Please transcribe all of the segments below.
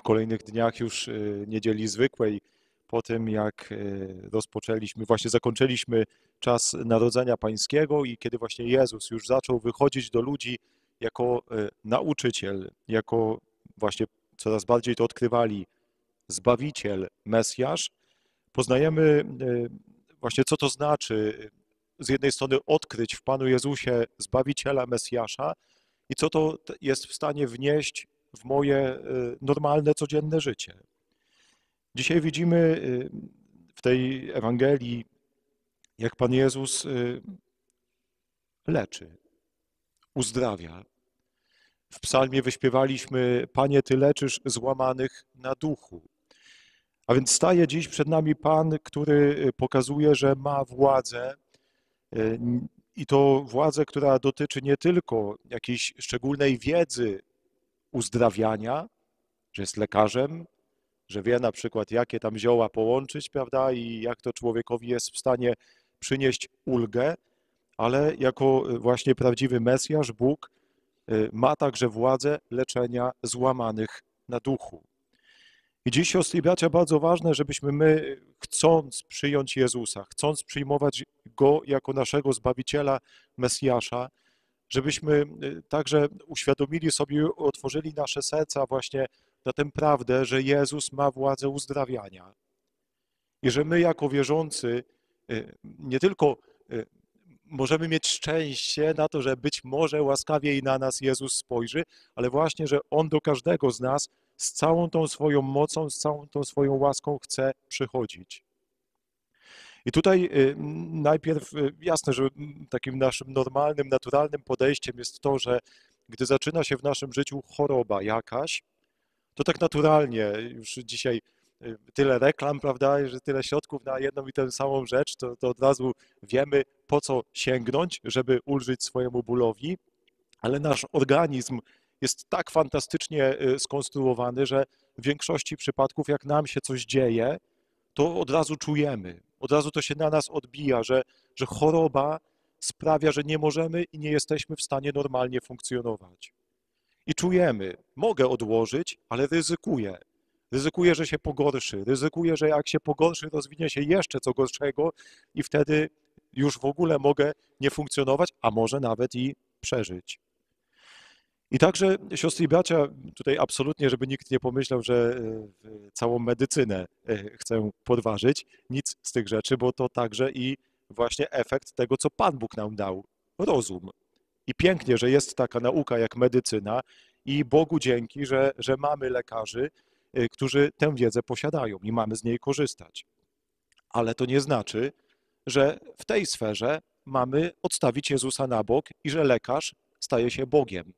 w kolejnych dniach już niedzieli zwykłej, po tym jak zakończyliśmy czas Narodzenia Pańskiego i kiedy właśnie Jezus już zaczął wychodzić do ludzi jako nauczyciel, jako właśnie coraz bardziej to odkrywali, Zbawiciel, Mesjasz, poznajemy właśnie co to znaczy z jednej strony odkryć w Panu Jezusie Zbawiciela, Mesjasza i co to jest w stanie wnieść w moje normalne, codzienne życie. Dzisiaj widzimy w tej Ewangelii, jak Pan Jezus leczy, uzdrawia. W psalmie wyśpiewaliśmy: Panie, Ty leczysz złamanych na duchu. A więc staje dziś przed nami Pan, który pokazuje, że ma władzę i to władzę, która dotyczy nie tylko jakiejś szczególnej wiedzy uzdrawiania, że jest lekarzem, że wie na przykład, jakie tam zioła połączyć, prawda, i jak to człowiekowi jest w stanie przynieść ulgę, ale jako właśnie prawdziwy Mesjasz, Bóg ma także władzę leczenia złamanych na duchu. I dziś, siostry i bracia, bardzo ważne, żebyśmy my, chcąc przyjąć Jezusa, chcąc przyjmować Go jako naszego Zbawiciela, Mesjasza, żebyśmy także uświadomili sobie, otworzyli nasze serca właśnie na tę prawdę, że Jezus ma władzę uzdrawiania. I że my jako wierzący nie tylko możemy mieć szczęście na to, że być może łaskawiej na nas Jezus spojrzy, ale właśnie, że On do każdego z nas z całą tą swoją mocą, z całą tą swoją łaską chce przychodzić. I tutaj najpierw jasne, że takim naszym normalnym, naturalnym podejściem jest to, że gdy zaczyna się w naszym życiu choroba jakaś, to tak naturalnie, już dzisiaj tyle reklam, prawda, że tyle środków na jedną i tę samą rzecz, to od razu wiemy, po co sięgnąć, żeby ulżyć swojemu bólowi, ale nasz organizm jest tak fantastycznie skonstruowany, że w większości przypadków, jak nam się coś dzieje, to od razu czujemy, od razu to się na nas odbija, że choroba sprawia, że nie możemy i nie jesteśmy w stanie normalnie funkcjonować. I czujemy, mogę odłożyć, ale ryzykuję. Ryzykuję, że się pogorszy, ryzykuję, że jak się pogorszy, rozwinie się jeszcze co gorszego i wtedy już w ogóle mogę nie funkcjonować, a może nawet i przeżyć. I także, siostry i bracia, tutaj absolutnie, żeby nikt nie pomyślał, że całą medycynę chcę podważyć, nic z tych rzeczy, bo to także i właśnie efekt tego, co Pan Bóg nam dał, rozum. I pięknie, że jest taka nauka jak medycyna i Bogu dzięki, że mamy lekarzy, którzy tę wiedzę posiadają i mamy z niej korzystać. Ale to nie znaczy, że w tej sferze mamy odstawić Jezusa na bok i że lekarz staje się Bogiem.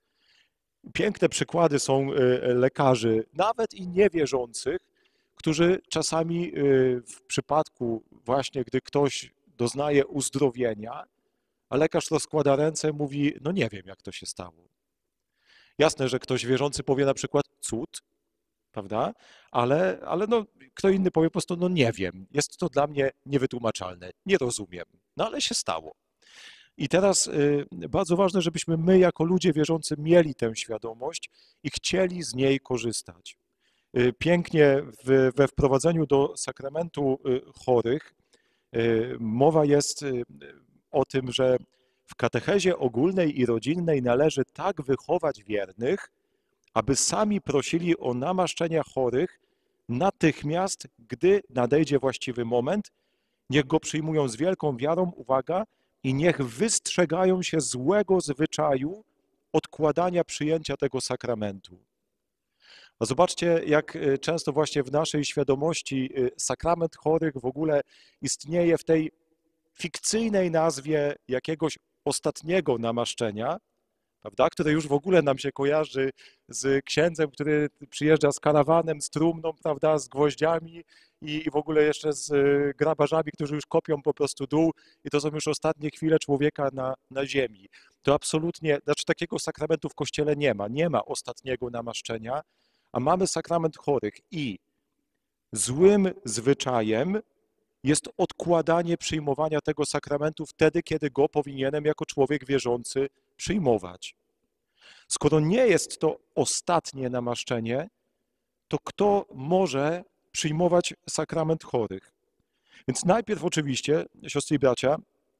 Piękne przykłady są lekarzy, nawet i niewierzących, którzy czasami w przypadku właśnie, gdy ktoś doznaje uzdrowienia, a lekarz rozkłada ręce, mówi, no nie wiem, jak to się stało. Jasne, że ktoś wierzący powie na przykład cud, prawda? Ale no, kto inny powie po prostu, no nie wiem, jest to dla mnie niewytłumaczalne, nie rozumiem, no ale się stało. I teraz bardzo ważne, żebyśmy my jako ludzie wierzący mieli tę świadomość i chcieli z niej korzystać. Pięknie we wprowadzeniu do sakramentu chorych mowa jest o tym, że w katechezie ogólnej i rodzinnej należy tak wychować wiernych, aby sami prosili o namaszczenia chorych natychmiast, gdy nadejdzie właściwy moment, niech go przyjmują z wielką wiarą, uwaga, i niech wystrzegają się złego zwyczaju odkładania przyjęcia tego sakramentu. No zobaczcie, jak często właśnie w naszej świadomości sakrament chorych w ogóle istnieje w tej fikcyjnej nazwie jakiegoś ostatniego namaszczenia, prawda, które już w ogóle nam się kojarzy z księdzem, który przyjeżdża z karawanem, z trumną, prawda, z gwoździami i w ogóle jeszcze z grabarzami, którzy już kopią po prostu dół i to są już ostatnie chwile człowieka na ziemi. To absolutnie, znaczy takiego sakramentu w Kościele nie ma ostatniego namaszczenia, a mamy sakrament chorych i złym zwyczajem jest odkładanie przyjmowania tego sakramentu wtedy, kiedy go powinienem jako człowiek wierzący przyjmować. Skoro nie jest to ostatnie namaszczenie, to kto może przyjmować sakrament chorych? Więc najpierw oczywiście, siostry i bracia,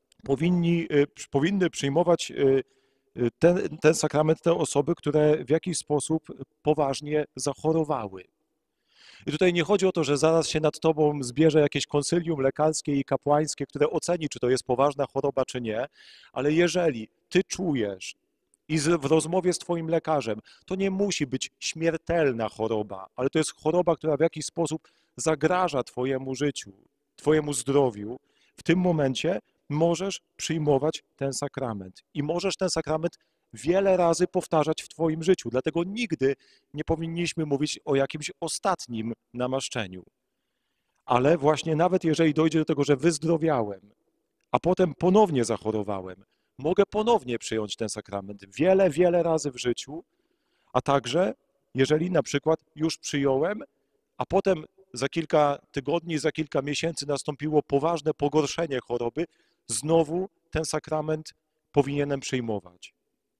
powinny przyjmować ten sakrament te osoby, które w jakiś sposób poważnie zachorowały. I tutaj nie chodzi o to, że zaraz się nad tobą zbierze jakieś konsylium lekarskie i kapłańskie, które oceni, czy to jest poważna choroba, czy nie, ale jeżeli ty czujesz i w rozmowie z twoim lekarzem, to nie musi być śmiertelna choroba, ale to jest choroba, która w jakiś sposób zagraża twojemu życiu, twojemu zdrowiu, w tym momencie możesz przyjmować ten sakrament i możesz ten sakrament wiele razy powtarzać w twoim życiu. Dlatego nigdy nie powinniśmy mówić o jakimś ostatnim namaszczeniu. Ale właśnie nawet jeżeli dojdzie do tego, że wyzdrowiałem, a potem ponownie zachorowałem, mogę ponownie przyjąć ten sakrament wiele, wiele razy w życiu, a także jeżeli na przykład już przyjąłem, a potem za kilka tygodni, za kilka miesięcy nastąpiło poważne pogorszenie choroby, znowu ten sakrament powinienem przyjmować.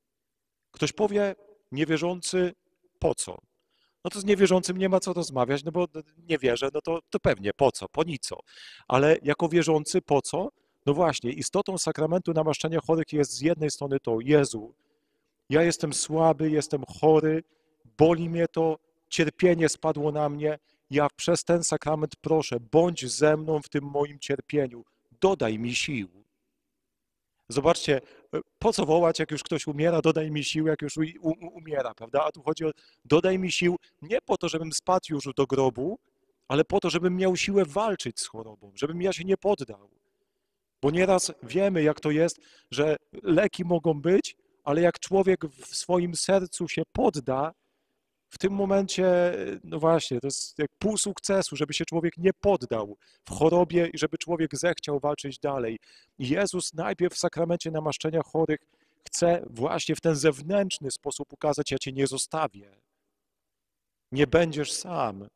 Ktoś powie, niewierzący, po co? No to z niewierzącym nie ma co rozmawiać, no bo nie wierzę, no to pewnie po co, po nico. Ale jako wierzący po co? No właśnie, istotą sakramentu namaszczenia chorych jest z jednej strony to, Jezu, ja jestem słaby, jestem chory, boli mnie to, cierpienie spadło na mnie, ja przez ten sakrament proszę, bądź ze mną w tym moim cierpieniu, dodaj mi sił. Zobaczcie, po co wołać, jak już ktoś umiera, dodaj mi sił, jak już umiera, prawda? A tu chodzi o dodaj mi sił nie po to, żebym spadł już do grobu, ale po to, żebym miał siłę walczyć z chorobą, żebym ja się nie poddał. Bo nieraz wiemy, jak to jest, że leki mogą być, ale jak człowiek w swoim sercu się podda, w tym momencie, no właśnie, to jest jak pół sukcesu, żeby się człowiek nie poddał w chorobie i żeby człowiek zechciał walczyć dalej. I Jezus najpierw w sakramencie namaszczenia chorych chce właśnie w ten zewnętrzny sposób ukazać, ja cię nie zostawię. Nie będziesz sam.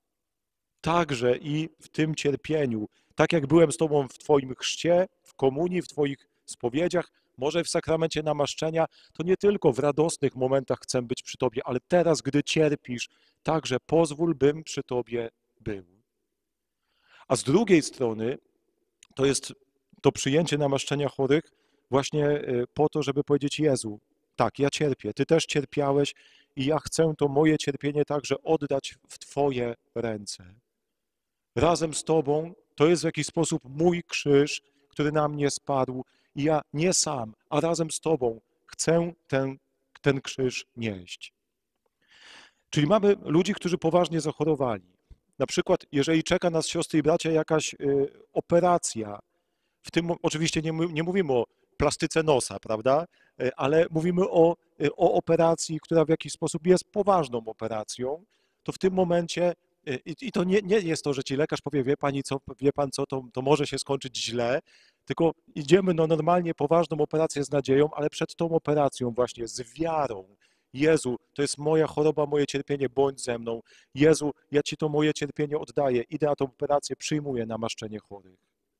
Także i w tym cierpieniu, tak jak byłem z tobą w twoim chrzcie, w komunii, w twoich spowiedziach, może w sakramencie namaszczenia, to nie tylko w radosnych momentach chcę być przy tobie, ale teraz, gdy cierpisz, także pozwól, bym przy tobie był. A z drugiej strony to jest to przyjęcie namaszczenia chorych właśnie po to, żeby powiedzieć Jezu, tak, ja cierpię, ty też cierpiałeś i ja chcę to moje cierpienie także oddać w twoje ręce. Razem z tobą to jest w jakiś sposób mój krzyż, który na mnie spadł i ja nie sam, a razem z tobą chcę ten krzyż nieść. Czyli mamy ludzi, którzy poważnie zachorowali. Na przykład, jeżeli czeka nas, siostry i bracia, jakaś operacja, w tym oczywiście nie mówimy o plastyce nosa, prawda, ale mówimy o operacji, która w jakiś sposób jest poważną operacją, to w tym momencie, i to nie jest to, że ci lekarz powie, wie pan co, to może się skończyć źle, tylko idziemy na normalnie poważną operację z nadzieją, ale przed tą operacją właśnie z wiarą. Jezu, to jest moja choroba, moje cierpienie, bądź ze mną. Jezu, ja Ci to moje cierpienie oddaję, idę na tą operację, przyjmuję namaszczenie chorych.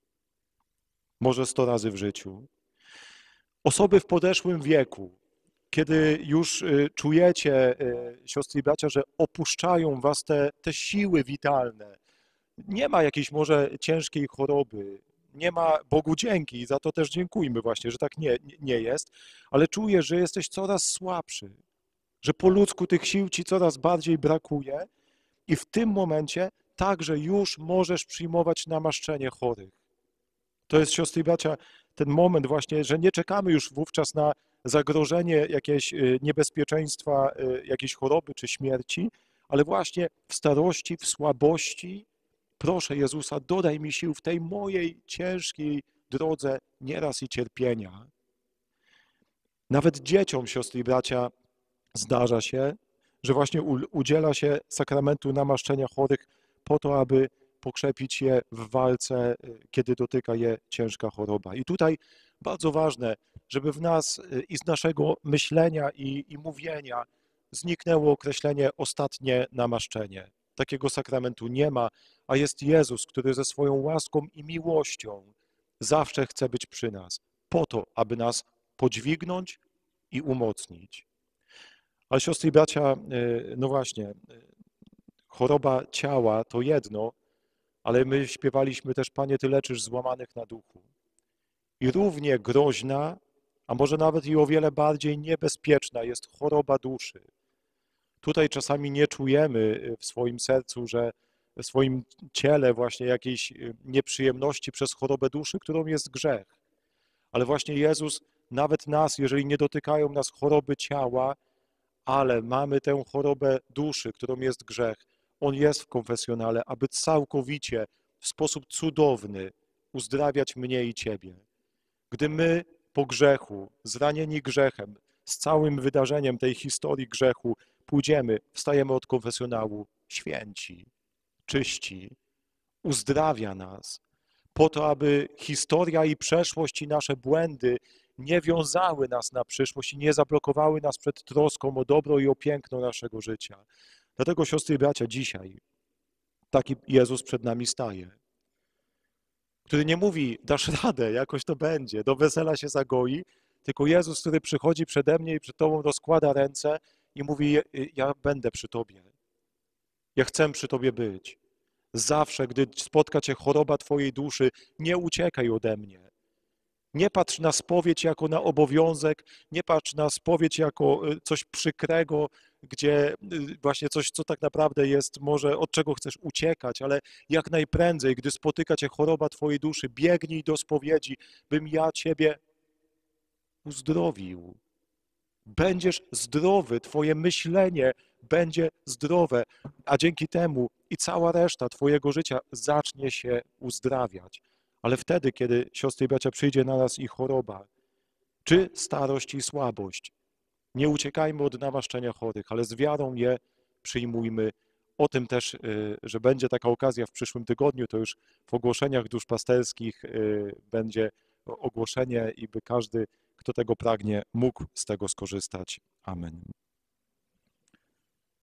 Może 100 razy w życiu. Osoby w podeszłym wieku, kiedy już czujecie, siostry i bracia, że opuszczają was te siły witalne, nie ma jakiejś może ciężkiej choroby, nie ma Bogu dzięki i za to też dziękujmy właśnie, że tak nie jest, ale czujesz, że jesteś coraz słabszy, że po ludzku tych sił ci coraz bardziej brakuje i w tym momencie także już możesz przyjmować namaszczenie chorych. To jest, siostry i bracia, ten moment właśnie, że nie czekamy już wówczas na zagrożenie, jakieś niebezpieczeństwa, jakiejś choroby czy śmierci, ale właśnie w starości, w słabości proszę Jezusa, dodaj mi sił w tej mojej ciężkiej drodze nieraz i cierpienia. Nawet dzieciom, siostry i bracia, zdarza się, że właśnie udziela się sakramentu namaszczenia chorych po to, aby pokrzepić je w walce, kiedy dotyka je ciężka choroba. I tutaj bardzo ważne, żeby w nas i z naszego myślenia i mówienia zniknęło określenie ostatnie namaszczenie. Takiego sakramentu nie ma, a jest Jezus, który ze swoją łaską i miłością zawsze chce być przy nas, po to, aby nas podźwignąć i umocnić. Ale siostry i bracia, no właśnie, Choroba ciała to jedno, ale my śpiewaliśmy też, Panie, Ty leczysz złamanych na duchu. I równie groźna, a może nawet i o wiele bardziej niebezpieczna jest choroba duszy. Tutaj czasami nie czujemy w swoim sercu, że w swoim ciele właśnie jakiejś nieprzyjemności przez chorobę duszy, którą jest grzech. Ale właśnie Jezus, nawet nas, jeżeli nie dotykają nas choroby ciała, ale mamy tę chorobę duszy, którą jest grzech, On jest w konfesjonale, aby całkowicie, w sposób cudowny uzdrawiać mnie i Ciebie. Gdy my po grzechu, zranieni grzechem, z całym wydarzeniem tej historii grzechu pójdziemy, wstajemy od konfesjonału święci, czyści, uzdrawia nas, po to, aby historia i przeszłość i nasze błędy nie wiązały nas na przyszłość i nie zablokowały nas przed troską o dobro i o piękno naszego życia. Dlatego, siostry i bracia, dzisiaj taki Jezus przed nami staje, który nie mówi, dasz radę, jakoś to będzie, do wesela się zagoi, tylko Jezus, który przychodzi przede mnie i przed Tobą rozkłada ręce i mówi, ja będę przy Tobie. Ja chcę przy Tobie być. Zawsze, gdy spotka Cię choroba Twojej duszy, nie uciekaj ode mnie. Nie patrz na spowiedź jako na obowiązek, nie patrz na spowiedź jako coś przykrego, gdzie właśnie coś, co tak naprawdę jest może od czego chcesz uciekać, ale jak najprędzej, gdy spotyka Cię choroba Twojej duszy, biegnij do spowiedzi, bym ja Ciebie uzdrowił. Będziesz zdrowy, Twoje myślenie będzie zdrowe, a dzięki temu i cała reszta Twojego życia zacznie się uzdrawiać. Ale wtedy, kiedy, siostry i bracia, przyjdzie na nas i choroba, czy starość i słabość, nie uciekajmy od namaszczenia chorych, ale z wiarą je przyjmujmy. O tym też, że będzie taka okazja w przyszłym tygodniu, to już w ogłoszeniach duszpasterskich będzie ogłoszenie i by każdy, kto tego pragnie, mógł z tego skorzystać. Amen.